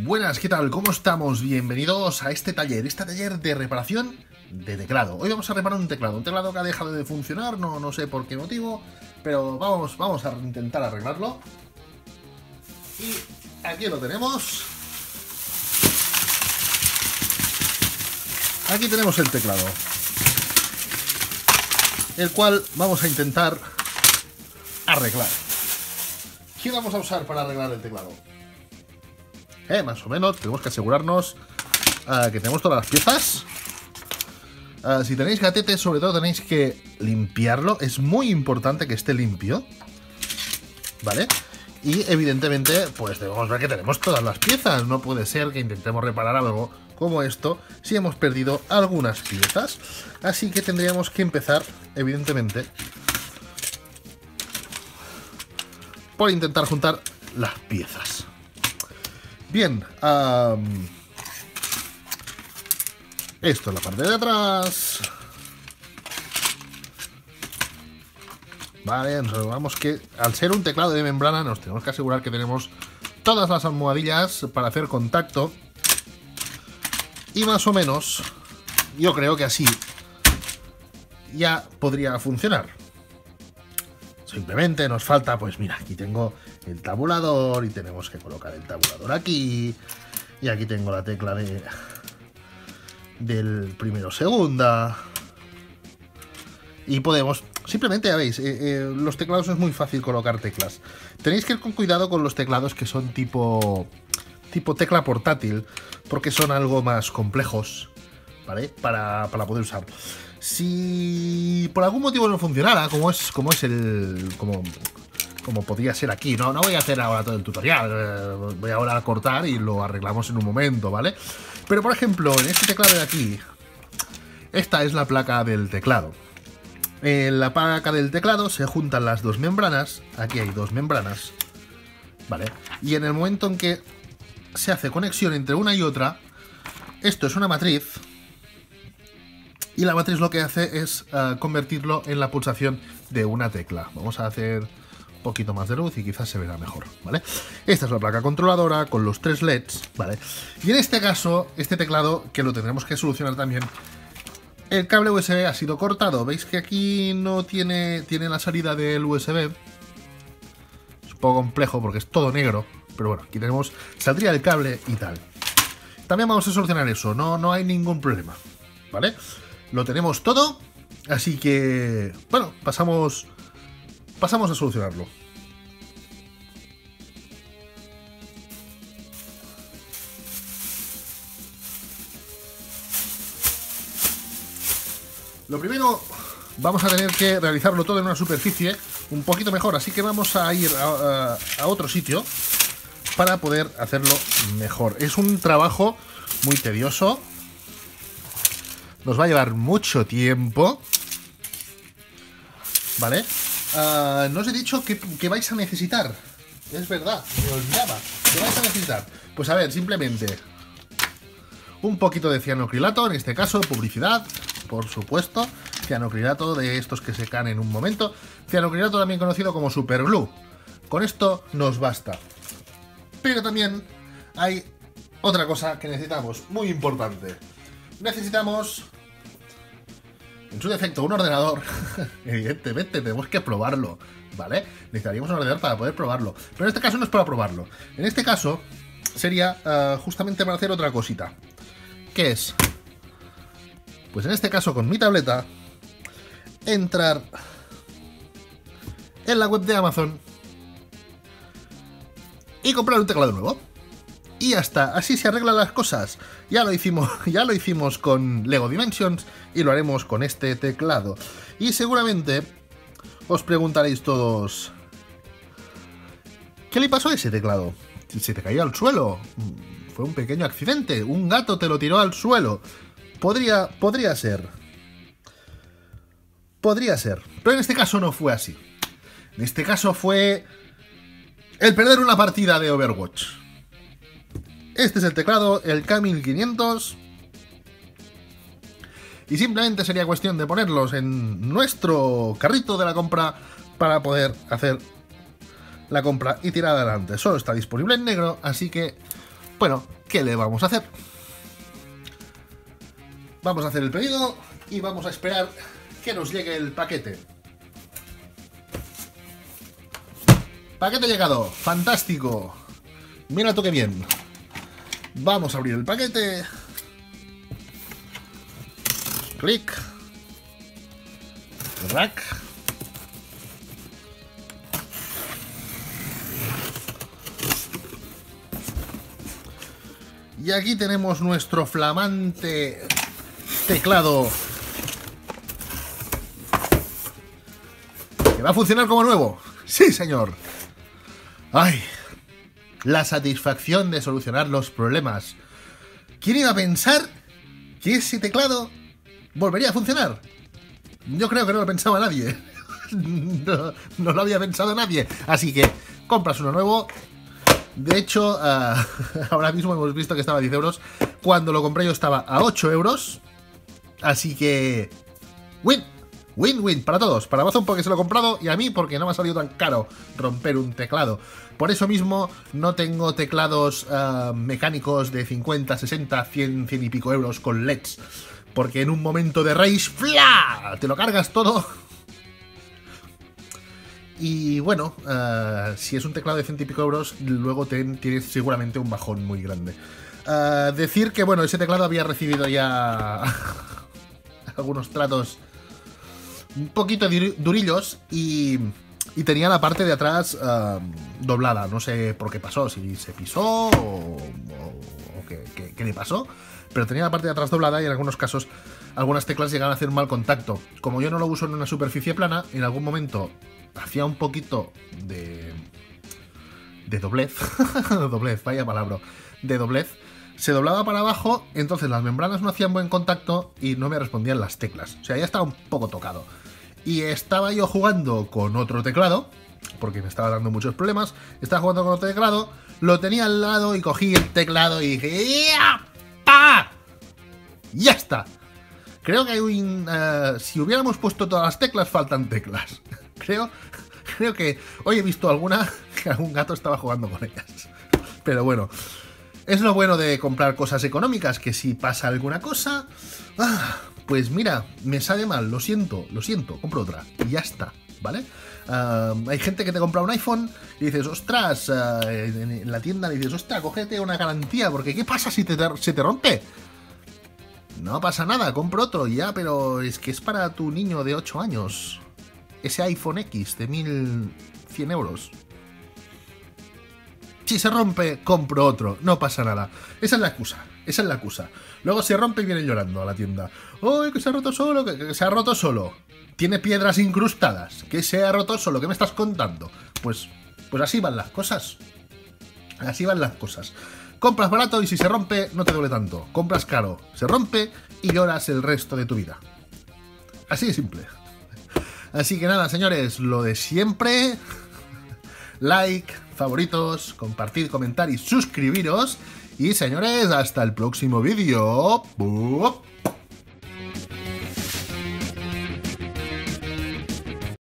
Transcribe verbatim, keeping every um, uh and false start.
Buenas, ¿qué tal? ¿Cómo estamos? Bienvenidos a este taller, este taller de reparación de teclado. Hoy vamos a reparar un teclado, un teclado que ha dejado de funcionar, no, no sé por qué motivo, pero vamos, vamos a intentar arreglarlo. Y aquí lo tenemos. Aquí tenemos el teclado, el cual vamos a intentar arreglar. ¿Qué vamos a usar para arreglar el teclado? Eh, más o menos, tenemos que asegurarnos uh, que tenemos todas las piezas. Uh, si tenéis gatetes, sobre todo tenéis que limpiarlo. Es muy importante que esté limpio, ¿vale? Y evidentemente, pues debemos ver que tenemos todas las piezas. No puede ser que intentemos reparar algo como esto si hemos perdido algunas piezas. Así que tendríamos que empezar, evidentemente, por intentar juntar las piezas. Bien, um, esto es la parte de atrás. Vale, nos aseguramos que al ser un teclado de membrana nos tenemos que asegurar que tenemos todas las almohadillas para hacer contacto. Y más o menos, yo creo que así ya podría funcionar. Simplemente nos falta, pues mira, aquí tengo el tabulador y tenemos que colocar el tabulador aquí. Y aquí tengo la tecla de del primero segunda. Y podemos, simplemente ya veis, eh, eh, los teclados es muy fácil colocar teclas. Tenéis que ir con cuidado con los teclados que son tipo, tipo tecla portátil, porque son algo más complejos, ¿vale? Para, para poder usar. Si por algún motivo no funcionara, como es como es el como, como podría ser aquí, no, no voy a hacer ahora todo el tutorial, eh, voy ahora a cortar y lo arreglamos en un momento, ¿vale? Pero por ejemplo, en este teclado de aquí, esta es la placa del teclado. En la placa del teclado se juntan las dos membranas, aquí hay dos membranas, ¿vale? Y en el momento en que se hace conexión entre una y otra, esto es una matriz. Y la matriz lo que hace es uh, convertirlo en la pulsación de una tecla. Vamos a hacer un poquito más de luz y quizás se verá mejor, ¿vale? Esta es la placa controladora con los tres L E Ds, ¿vale? Y en este caso, este teclado, que lo tendremos que solucionar también, el cable U S B ha sido cortado. ¿Veis que aquí no tiene, tiene la salida del U S B? Es un poco complejo porque es todo negro, pero bueno, aquí tenemos, saldría el cable y tal. También vamos a solucionar eso, no, no hay ningún problema, ¿vale? Lo tenemos todo, así que, bueno, pasamos, pasamos a solucionarlo. Lo primero, vamos a tener que realizarlo todo en una superficie un poquito mejor, así que vamos a ir a, a, a otro sitio para poder hacerlo mejor. Es un trabajo muy tedioso. Nos va a llevar mucho tiempo, ¿vale? Uh, no os he dicho que, que vais a necesitar. Es verdad, me olvidaba. ¿Qué vais a necesitar? Pues a ver, simplemente un poquito de cianocrilato, en este caso, publicidad, por supuesto. Cianocrilato de estos que se caen en un momento. Cianocrilato también conocido como superglue. Con esto nos basta. Pero también hay otra cosa que necesitamos, muy importante. Necesitamos, en su defecto, un ordenador. Evidentemente tenemos que probarlo, ¿vale? Necesitaríamos un ordenador para poder probarlo. Pero en este caso no es para probarlo. En este caso sería uh, justamente para hacer otra cosita. ¿Qué es? Pues en este caso con mi tableta, entrar en la web de Amazon y comprar un teclado nuevo. Y ya está, así se arreglan las cosas. Ya lo hicimos, ya lo hicimos con Lego Dimensions y lo haremos con este teclado. Y seguramente os preguntaréis todos, ¿qué le pasó a ese teclado? ¿Se te cayó al suelo? ¿Fue un pequeño accidente? ¿Un gato te lo tiró al suelo? Podría, podría ser. Podría ser. Pero en este caso no fue así. En este caso fue el perder una partida de Overwatch. Este es el teclado, el K mil quinientos. Y simplemente sería cuestión de ponerlos en nuestro carrito de la compra para poder hacer la compra y tirar adelante. Solo está disponible en negro, así que bueno, ¿qué le vamos a hacer? Vamos a hacer el pedido y vamos a esperar que nos llegue el paquete. Paquete llegado, fantástico. Mira tú qué bien. Vamos a abrir el paquete. Clic. Rack. Y aquí tenemos nuestro flamante teclado que va a funcionar como nuevo. ¡Sí, señor! ¡Ay! La satisfacción de solucionar los problemas. ¿Quién iba a pensar que ese teclado volvería a funcionar? Yo creo que no lo pensaba nadie. No, no lo había pensado nadie. Así que compras uno nuevo. De hecho, uh, ahora mismo hemos visto que estaba a diez euros. Cuando lo compré yo estaba a ocho euros. Así que... Win, win, win para todos. Para Amazon porque se lo he comprado y a mí porque no me ha salido tan caro romper un teclado. Por eso mismo no tengo teclados uh, mecánicos de cincuenta, sesenta, cien, cien y pico euros con L E Ds. Porque en un momento de rage, ¡fla!, te lo cargas todo. Y bueno, uh, si es un teclado de cien y pico euros, luego te, tienes seguramente un bajón muy grande. Uh, decir que bueno, ese teclado había recibido ya algunos tratos un poquito durillos y, y tenía la parte de atrás uh, doblada. No sé por qué pasó, si se pisó o, o, o qué, qué, qué le pasó, pero tenía la parte de atrás doblada y en algunos casos algunas teclas llegaban a hacer un mal contacto. Como yo no lo uso en una superficie plana, en algún momento hacía un poquito de... de doblez. doblez, vaya palabra. De doblez. Se doblaba para abajo, entonces las membranas no hacían buen contacto y no me respondían las teclas. O sea, ya estaba un poco tocado. Y estaba yo jugando con otro teclado, porque me estaba dando muchos problemas. Estaba jugando con otro teclado, lo tenía al lado y cogí el teclado y dije... ¡pa! ¡Ya está! Creo que hay un... Uh, si hubiéramos puesto todas las teclas, faltan teclas. Creo, creo que hoy he visto alguna que algún gato estaba jugando con ellas. Pero bueno, es lo bueno de comprar cosas económicas, que si pasa alguna cosa, ah, pues mira, me sale mal, lo siento, lo siento, compro otra y ya está, ¿vale? Uh, hay gente que te compra un iPhone y dices, ostras, uh, en, en la tienda le dices, ostras, cógete una garantía, porque ¿qué pasa si te, te, se te rompe? No pasa nada, compro otro ya, pero es que es para tu niño de ocho años. Ese iPhone X de mil cien euros. Si se rompe, compro otro, no pasa nada. Esa es la excusa, esa es la excusa. Luego se rompe y vienen llorando a la tienda. ¡Ay, que se ha roto solo! Que, que se ha roto solo! Tiene piedras incrustadas. Que se ha roto solo. ¿Qué me estás contando? Pues, pues así van las cosas. Así van las cosas. Compras barato y si se rompe, no te duele tanto. Compras caro, se rompe y lloras el resto de tu vida. Así de simple. Así que nada, señores, lo de siempre. Like, favoritos, compartid, comentar y suscribiros. Y señores, hasta el próximo vídeo.